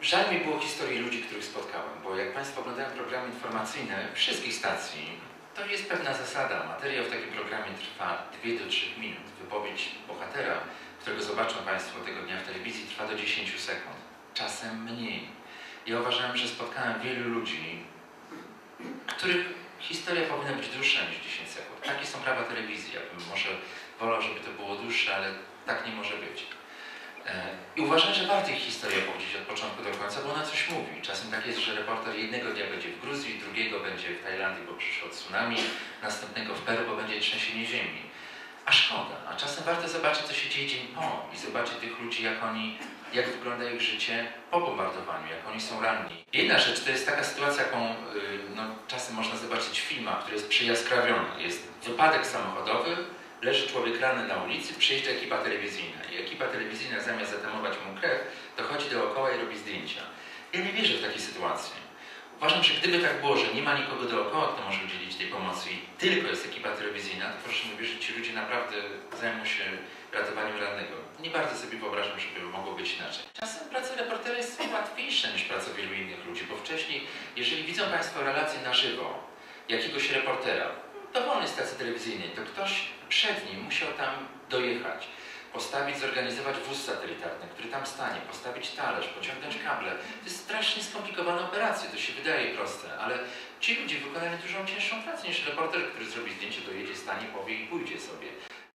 Żal mi było historii ludzi, których spotkałem, bo jak Państwo oglądają programy informacyjne wszystkich stacji, to jest pewna zasada. Materiał w takim programie trwa 2 do 3 minut. Wypowiedź bohatera, którego zobaczą Państwo tego dnia w telewizji, trwa do 10 sekund. Czasem mniej. Ja uważałem, że spotkałem wielu ludzi, których historia powinna być dłuższa niż 10 sekund. Takie są prawa telewizji. Ja bym może wolał, żeby to było dłuższe, ale tak nie może być. I uważam, że warto ich historię opowiedzieć od początku do końca, bo ona coś mówi. Czasem tak jest, że reporter jednego dnia będzie w Gruzji, drugiego będzie w Tajlandii, bo przyszło tsunami, następnego w Peru, bo będzie trzęsienie ziemi. A szkoda. A czasem warto zobaczyć, co się dzieje dzień po i zobaczyć tych ludzi, jak wygląda ich życie po bombardowaniu, jak oni są ranni. Jedna rzecz to jest taka sytuacja, jaką czasem można zobaczyć w filmach, która jest przyjaskrawiona. Jest wypadek samochodowy, leży człowiek ranny na ulicy, przyjeżdża ekipa telewizyjna i ekipa telewizyjna zamiast zatamować mu krew, to chodzi dookoła i robi zdjęcia. Ja nie wierzę w takie sytuacje. Uważam, że gdyby tak było, że nie ma nikogo dookoła, kto może udzielić tej pomocy i tylko jest ekipa telewizyjna, to proszę mi wierzyć, że ci ludzie naprawdę zajmą się ratowaniem rannego. Nie bardzo sobie wyobrażam, żeby mogło być inaczej. Czasem praca reportera jest łatwiejsza niż praca wielu innych ludzi, bo wcześniej, jeżeli widzą Państwo relacje na żywo jakiegoś reportera, dowolnej stacji telewizyjnej, to ktoś przed nim musiał tam dojechać, postawić, zorganizować wóz satelitarny, który tam stanie, postawić talerz, pociągnąć kable. To jest strasznie skomplikowana operacja, to się wydaje proste, ale ci ludzie wykonają dużo cięższą pracę niż reporter, który zrobi zdjęcie, dojedzie, stanie, powie i pójdzie sobie.